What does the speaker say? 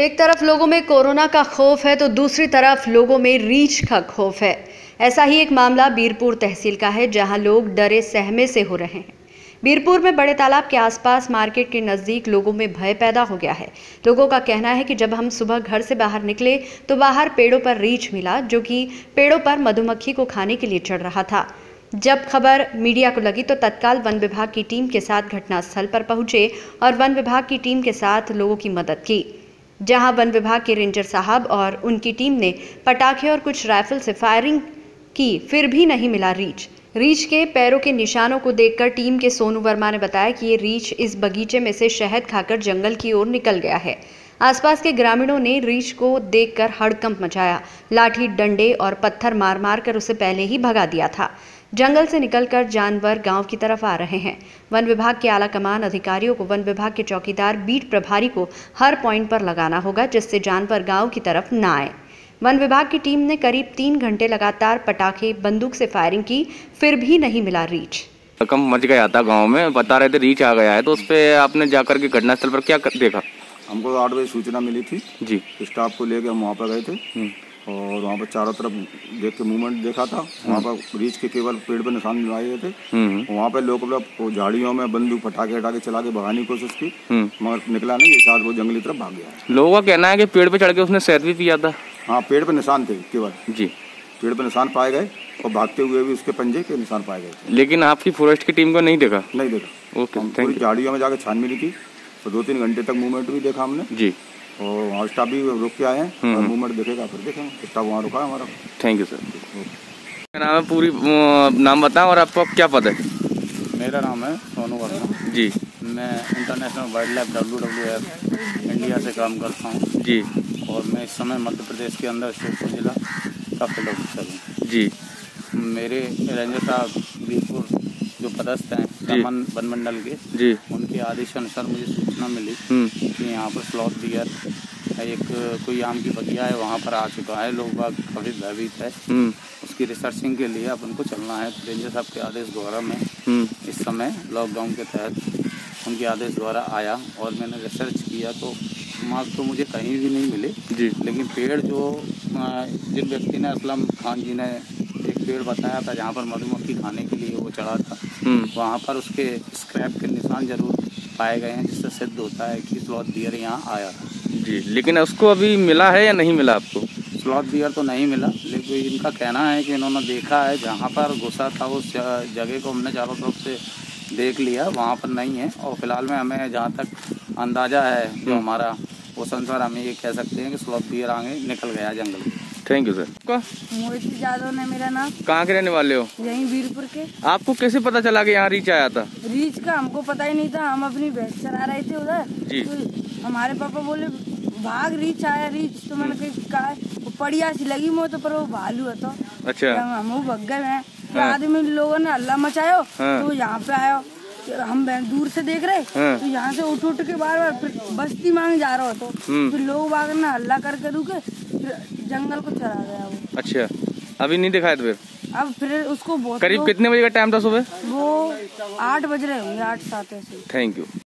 एक तरफ लोगों में कोरोना का खौफ है तो दूसरी तरफ लोगों में रीछ का खौफ है। ऐसा ही एक मामला बीरपुर तहसील का है, जहां लोग डरे सहमे से हो रहे हैं। बीरपुर में बड़े तालाब के आसपास मार्केट के नजदीक लोगों में भय पैदा हो गया है। लोगों का कहना है कि जब हम सुबह घर से बाहर निकले तो बाहर पेड़ों पर रीछ मिला, जो कि पेड़ों पर मधुमक्खी को खाने के लिए चढ़ रहा था। जब खबर मीडिया को लगी तो तत्काल वन विभाग की टीम के साथ घटनास्थल पर पहुंचे और वन विभाग की टीम के साथ लोगों की मदद की। जहां वन विभाग के रेंजर साहब और उनकी टीम ने पटाखे और कुछ राइफल से फायरिंग की, फिर भी नहीं मिला रीछ। रीछ के पैरों के निशानों को देखकर टीम के सोनू वर्मा ने बताया कि ये रीछ इस बगीचे में से शहद खाकर जंगल की ओर निकल गया है। आसपास के ग्रामीणों ने रीछ को देखकर हड़कंप मचाया, लाठी, डंडे और पत्थर मार मार कर उसे पहले ही भगा दिया था। जंगल से निकलकर जानवर गांव की तरफ आ रहे हैं। वन विभाग के आला कमान अधिकारियों को वन विभाग के चौकीदार, बीट प्रभारी को हर पॉइंट पर लगाना होगा, जिससे जानवर गांव की तरफ न आए। वन विभाग की टीम ने करीब 3 घंटे लगातार पटाखे, बंदूक से फायरिंग की, फिर भी नहीं मिला रीछ। कम मच गया था गांव में, बता रहे थे रीछ आ गया है। तो उस पे आपने जाकर के घटनास्थल पर क्या देखा? हमको 8 बजे सूचना मिली थी जी। स्टाफ को लेकर हम वहाँ पर गए थे और वहाँ पर चारों तरफ देख के मूवमेंट देखा था। वहाँ पर रीछ के केवल पेड़ पर निशान लगाए गए थे। वहाँ पर लोग झाड़ियों में बंदूक पटाखे हटा के चला के भगाने की कोशिश की, मगर निकला नहीं। साथ वो जंगली तरफ भाग गया। लोगों का कहना है कि पेड़ पे चढ़ के उसने शहद भी पिया था। हाँ, पेड़ पे निशान थे केवल जी। पेड़ पे निशान पाए गए और भागते हुए भी उसके पंजे के निशान पाए गए थे। लेकिन आपकी फॉरेस्ट की टीम को नहीं देखा? नहीं देखा। ओके, पूरी झाड़ियों में जाकर छानबीन की तो 2-3 घंटे तक मूवमेंट भी देखा हमने जी। और वहाँ स्टाफ भी रुक के आए हैं और मूवमेंट देखेगा फिर देखेंगे। स्टाफ वहाँ रुका है हमारा। Thank you sir. मेरा नाम है, पूरी नाम बताएं और आपको क्या पता है? मेरा नाम है सोनू वर्मा जी। मैं international wildlife WWF India से काम करता हूँ जी। और मैं इस समय मध्य प्रदेश के अंदर श्योपुर जिला का फील्ड ऑफिसर हूँ जी। मेरे रेंजर साहब बीरपुर जो पदस्थ हैं वन मंडल के जी, उनके आदेश अनुसार मुझे सूचना मिली कि यहाँ पर स्लॉथ डियर एक कोई आम की बगिया है, वहाँ पर आ चुका है। लोग बाग काफी भयभीत है। उसकी रिसर्चिंग के लिए अपन को चलना है। रेंजर साहब के आदेश द्वारा मैं इस समय लॉकडाउन के तहत उनके आदेश द्वारा आया और मैंने रिसर्च किया तो मार्क तो मुझे कहीं भी नहीं मिले जी। लेकिन पेड़ जो जिन व्यक्ति ने, असलम खान जी ने एक पेड़ बताया था जहाँ पर मधुमक्खी खाने के लिए वो चढ़ा था, वहाँ पर उसके स्क्रैप के निशान जरूर पाए गए हैं, जिससे सिद्ध होता है कि स्लॉथ डियर यहाँ आया था जी। लेकिन उसको अभी मिला है या नहीं मिला आपको? स्लॉथ डियर तो नहीं मिला, लेकिन इनका कहना है कि इन्होंने देखा है जहाँ पर घुसा था उस जगह को हमने चारों तरफ से देख लिया, वहाँ पर नहीं है। और फिलहाल में हमें जहाँ तक अंदाजा है जो हमारा, उस अनुसार हम ये कह सकते हैं कि स्लॉथ डियर आगे निकल गया जंगल। Thank you sir. Mohit Yadav ने मेरा नाम। कहाँ के रहने वाले हो? यहीं बीरपुर के। आपको कैसे पता चला कि यहाँ रीछ आया था? रीछ का हमको पता ही नहीं था। हम अपनी भैंस चरा रहे थे उधर जी। तो हमारे पापा बोले भाग, रीछ आया रीछ। तो मैंने कहा पड़िया सी लगी मुझे तो, पर वो भालू है तो अच्छा हम भग गए हैं। आदमी लोगों ने हल्ला मचायो तो यहाँ पे आयो। हम दूर से देख रहे तो यहाँ से उठ उठ के बार बार बस्ती मांग जा रहा हो तो फिर लोग बाग ने हल्ला करके रुके, फिर जंगल को चला गया वो। अच्छा, अभी नहीं दिखाया? तो फिर उसको बहुत करीब कितने बजे का टाइम था सुबह? वो 8 बज रहे होंगे, 8-7 ऐसे। Thank you.